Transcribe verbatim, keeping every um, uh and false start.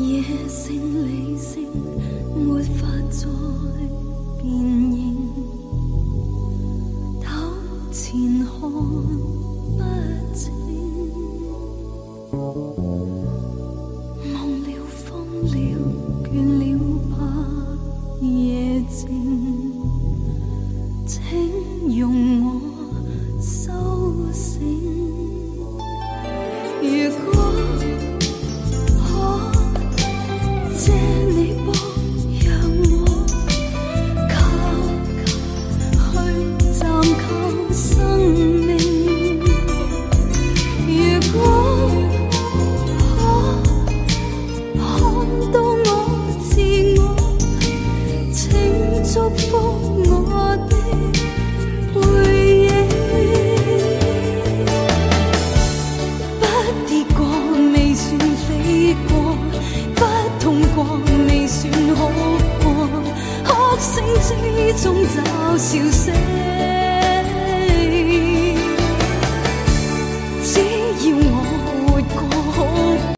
野性理性没法再辨认，头前看不清，梦了疯了倦了吧夜静，请容我苏醒。如果可借你帮让我靠去暂靠生命，如果可看到我自我，请祝福我的背影。不跌过未算飞过，不痛过未算好过，哭声之中找笑声。